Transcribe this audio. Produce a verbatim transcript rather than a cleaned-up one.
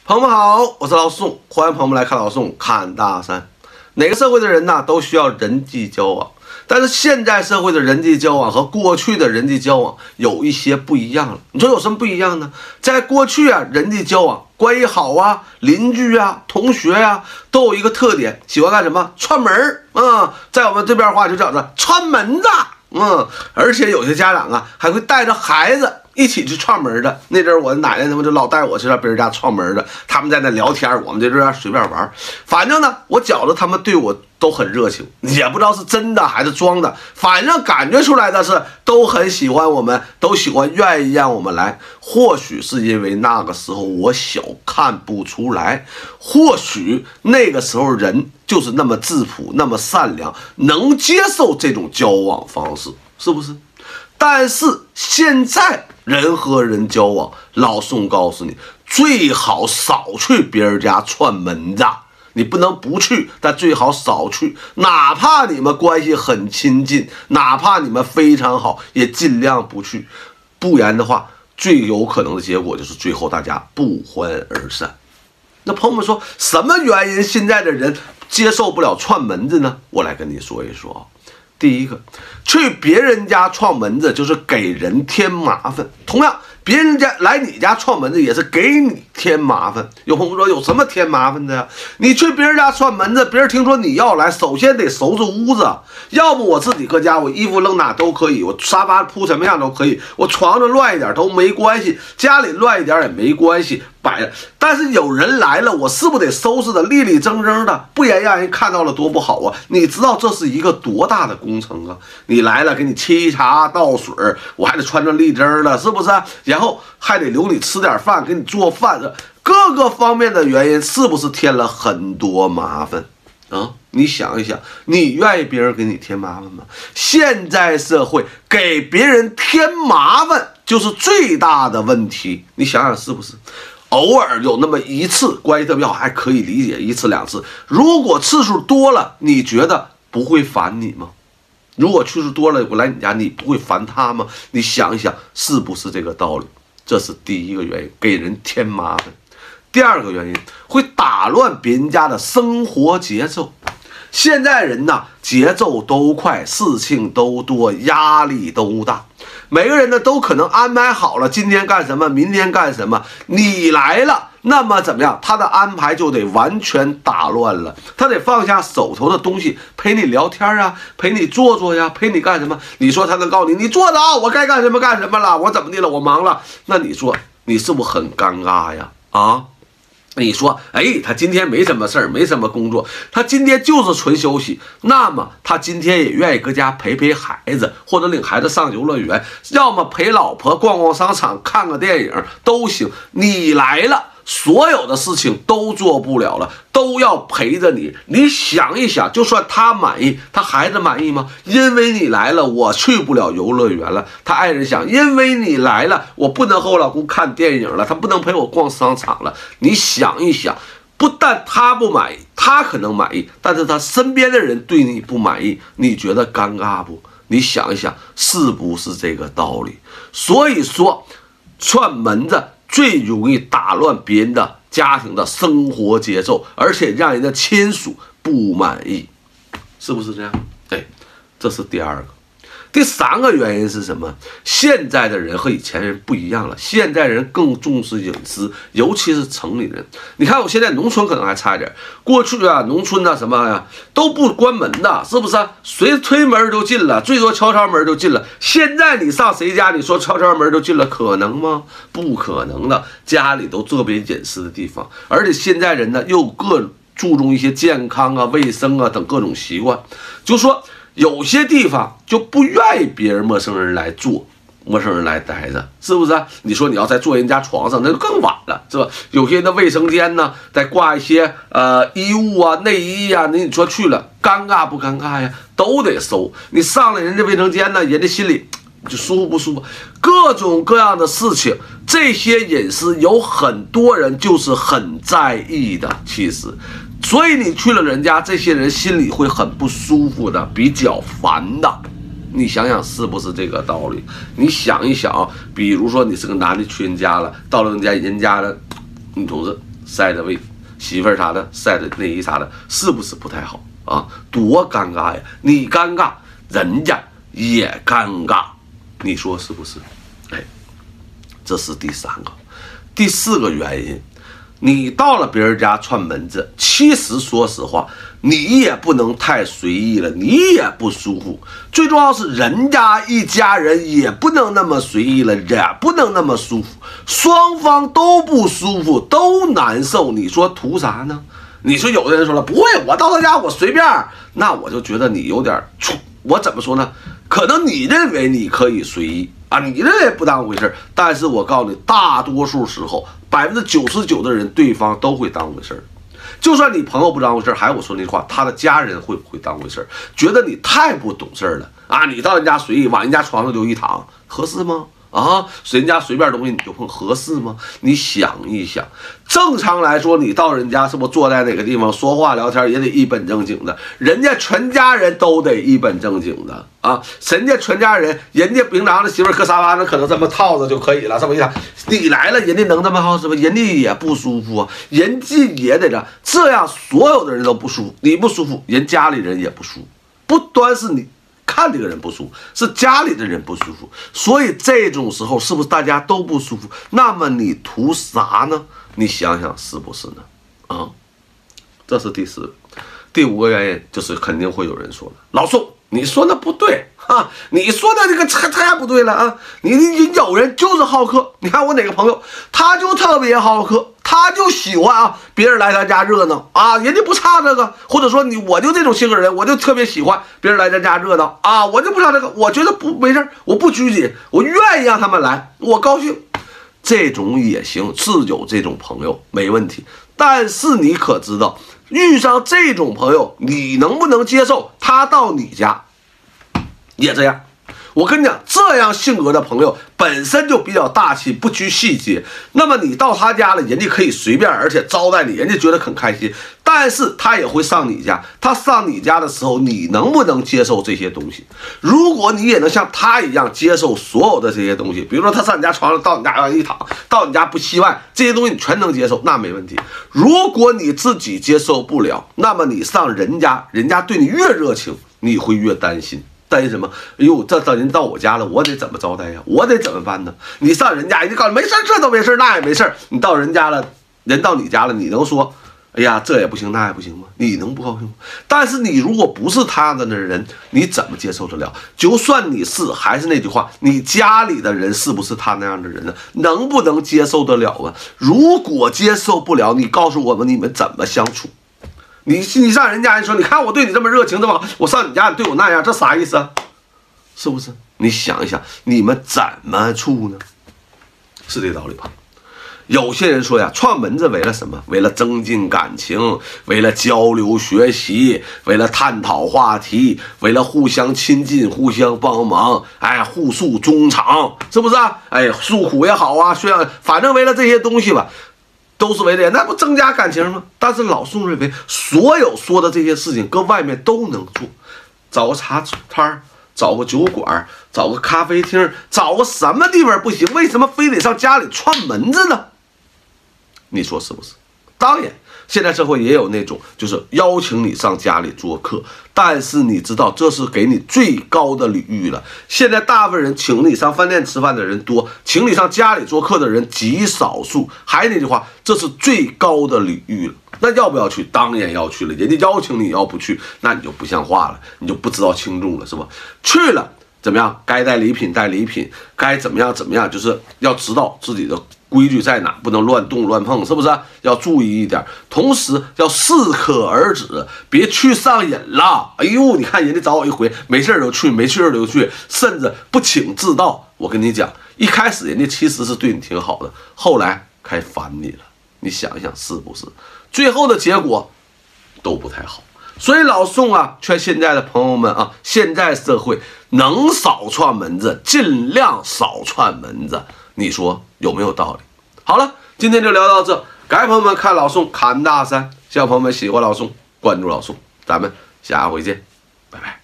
朋友们好，我是老宋，欢迎朋友们来看老宋看大山。哪个社会的人呢，都需要人际交往，但是现在社会的人际交往和过去的人际交往有一些不一样了。你说有什么不一样呢？在过去啊，人际交往关系好啊，邻居啊，同学啊，都有一个特点，喜欢干什么？串门儿啊、嗯，在我们这边话就叫做串门子。嗯，而且有些家长啊，还会带着孩子一起去串门的。那阵儿我奶奶他们就老带我去让别人家串门的，他们在那聊天，我们在这儿随便玩。反正呢，我觉得他们对我都很热情，也不知道是真的还是装的，反正感觉出来的是都很喜欢我们，都喜欢愿意让我们来。或许是因为那个时候我小看不出来，或许那个时候人就是那么质朴，那么善良，能接受这种交往方式，是不是？但是现在人和人交往，老宋告诉你，最好少去别人家串门子。你不能不去，但最好少去，哪怕你们关系很亲近，哪怕你们非常好，也尽量不去，不然的话，最有可能的结果就是最后大家不欢而散。那朋友们说，什么原因现在的人接受不了串门子呢？我来跟你说一说。第一个，去别人家串门子就是给人添麻烦，同样别人家来你家串门子也是给你添麻烦。有朋友说有什么添麻烦的呀？你去别人家串门子，别人听说你要来，首先得收拾屋子，要不我自己搁家，我衣服扔哪都可以，我沙发铺什么样都可以，我床上乱一点都没关系，家里乱一点也没关系，摆着。但是有人来了，我是不是得收拾的立立正正的，不然让人看到了多不好啊？你知道这是一个多大的工程啊？你来了，给你沏茶倒水，我还得穿着立正的，是不是？然后还得留你吃点饭，给你做饭，各个方面的原因，是不是添了很多麻烦啊？你想一想，你愿意别人给你添麻烦吗？现在社会给别人添麻烦就是最大的问题，你想想是不是？偶尔有那么一次关系特别好，还可以理解，一次两次。如果次数多了，你觉得不会烦你吗？如果次数多了，我来你家，你不会烦他吗？你想一想，是不是这个道理？这是第一个原因，给人添麻烦。第二个原因，会打乱别人家的生活节奏。现在人呐，节奏都快，事情都多，压力都大。每个人呢都可能安排好了今天干什么，明天干什么。你来了，那么怎么样？他的安排就得完全打乱了。他得放下手头的东西，陪你聊天啊，陪你坐坐呀，陪你干什么？你说他能告诉你，你坐着啊，我该干什么干什么了，我怎么的了，我忙了。那你说你是不是很尴尬呀？啊？你说，哎，他今天没什么事儿，没什么工作，他今天就是纯休息。那么他今天也愿意搁家陪陪孩子，或者领孩子上游乐园，要么陪老婆逛逛商场，看个电影都行。你来了，所有的事情都做不了了，都要陪着你。你想一想，就算他满意，他孩子满意吗？因为你来了，我去不了游乐园了。他爱人想，因为你来了，我不能和我老公看电影了，他不能陪我逛商场了。你想一想，不但他不满意，他可能满意，但是他身边的人对你不满意，你觉得尴尬不？你想一想，是不是这个道理？所以说，串门子最容易打乱别人的家庭的生活节奏，而且让人的亲属不满意，是不是这样？对，这是第二个。第三个原因是什么？现在的人和以前人不一样了，现在人更重视隐私，尤其是城里人。你看我现在农村可能还差一点，过去啊，农村啊什么呀都不关门的，是不是？随推门就进了，最多敲敲门就进了。现在你上谁家，你说敲敲门就进了，可能吗？不可能的，家里都特别隐私的地方，而且现在人呢又各注重一些健康啊、卫生啊等各种习惯，就说有些地方就不愿意别人陌生人来坐，陌生人来待着，是不是？你说你要再坐人家床上，那就更晚了，是吧？有些人的卫生间呢，再挂一些呃衣物啊、内衣啊，那你说去了，尴尬不尴尬呀？都得收。你上了人家卫生间呢，人家心里就舒服不舒服？各种各样的事情，这些隐私有很多人就是很在意的，其实。所以你去了人家，这些人心里会很不舒服的，比较烦的。你想想是不是这个道理？你想一想，比如说你是个男的去人家了，到了人家人家的女同志晒着胃，媳妇儿啥的晒着内衣啥的，是不是不太好啊？多尴尬呀！你尴尬，人家也尴尬，你说是不是？哎，这是第三个。第四个原因，你到了别人家串门子，其实说实话，你也不能太随意了，你也不舒服。最重要是人家一家人也不能那么随意了，也不能那么舒服，双方都不舒服，都难受。你说图啥呢？你说有的人说了，不会，我到他家我随便，那我就觉得你有点粗。我怎么说呢？可能你认为你可以随意啊，你认为不当回事，但是我告诉你，大多数时候百分之九十九的人，对方都会当回事。就算你朋友不当回事，还有我说那句话，他的家人会不会当回事？觉得你太不懂事了啊！你到人家随意往人家床上就一躺，合适吗？啊，人家随便东西你就碰，合适吗？你想一想，正常来说，你到人家是不是坐在哪个地方说话聊天也得一本正经的，人家全家人都得一本正经的啊，人家全家人，人家平常的媳妇搁沙发上可能这么套着就可以了，这么一躺，你来了，人家能这么好是吧？人家也不舒服啊，人家也得这这样，所有的人都不舒服，你不舒服，人家里人也不舒服，不端是你。看这个人不舒服，是家里的人不舒服，所以这种时候是不是大家都不舒服？那么你图啥呢？你想想是不是呢？啊，这是第四个。第五个原因就是肯定会有人说了，老宋，你说的不对啊，你说的这个太太不对了啊！你你有人就是好客，你看我哪个朋友，他就特别好客。他就喜欢啊，别人来他家热闹啊，人家不差这个，或者说你我就这种性格人，我就特别喜欢别人来咱家热闹啊，我就不差这个，我觉得不没事，我不拘谨，我愿意让他们来，我高兴，这种也行，是有这种朋友没问题，但是你可知道，遇上这种朋友，你能不能接受他到你家也这样？我跟你讲，这样性格的朋友本身就比较大气，不拘细节。那么你到他家了，人家可以随便，而且招待你，人家觉得很开心。但是他也会上你家，他上你家的时候，你能不能接受这些东西？如果你也能像他一样接受所有的这些东西，比如说他上你家床上，到你家一躺，到你家不洗碗，这些东西你全能接受，那没问题。如果你自己接受不了，那么你上人家，人家对你越热情，你会越担心。担心什么？哎呦，这等人到我家了，我得怎么招待呀？我得怎么办呢？你上人家，人家告诉你没事，这都没事，那也没事。你到人家了，人到你家了，你能说，哎呀，这也不行，那也不行吗？你能不高兴吗？但是你如果不是他的那人，你怎么接受得了？就算你是，还是那句话，你家里的人是不是他那样的人呢？能不能接受得了啊？如果接受不了，你告诉我们，你们怎么相处？你你上人家一说，你看我对你这么热情这么好，我上你家你对我那样，这啥意思啊？是不是？你想一想，你们怎么处呢？是这道理吧？有些人说呀，串门子为了什么？为了增进感情，为了交流学习，为了探讨话题，为了互相亲近，互相帮忙，哎，互诉衷肠，是不是啊？哎，诉苦也好啊，虽然反正为了这些东西吧。都是为了，那不增加感情吗？但是老宋认为，所有说的这些事情，搁外面都能做，找个茶摊，找个酒馆，找个咖啡厅，找个什么地方不行？为什么非得上家里串门子呢？你说是不是？当然，现在社会也有那种，就是邀请你上家里做客，但是你知道这是给你最高的礼遇了。现在大部分人请你上饭店吃饭的人多，请你上家里做客的人极少数。还是那句话，这是最高的礼遇了。那要不要去？当然要去了。人家邀请你，要不去，那你就不像话了，你就不知道轻重了，是吧？去了怎么样？该带礼品带礼品，该怎么样怎么样，就是要知道自己的规矩在哪，不能乱动乱碰，是不是？要注意一点，同时要适可而止，别去上瘾了。哎呦，你看人家找我一回，没事就去，没事就去，甚至不请自到。我跟你讲，一开始人家其实是对你挺好的，后来开烦你了。你想一想是不是？最后的结果都不太好。所以老宋啊，劝现在的朋友们啊，现在社会能少串门子，尽量少串门子。你说有没有道理？好了，今天就聊到这。感谢朋友们看老宋侃大山，希望朋友们喜欢老宋，关注老宋，咱们下回见，拜拜。